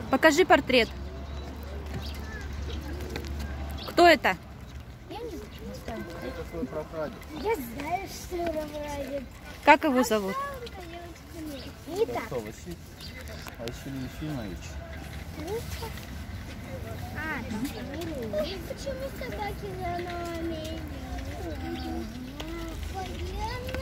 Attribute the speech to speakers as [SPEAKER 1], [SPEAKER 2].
[SPEAKER 1] Покажи портрет. Кто это?
[SPEAKER 2] Я не знаю. Это твой прапрадед. Я знаю, что это прапрадед.
[SPEAKER 1] Как его зовут?
[SPEAKER 2] Нита.
[SPEAKER 3] Кто, Василий Ефимович?
[SPEAKER 2] Почему собаки за нами?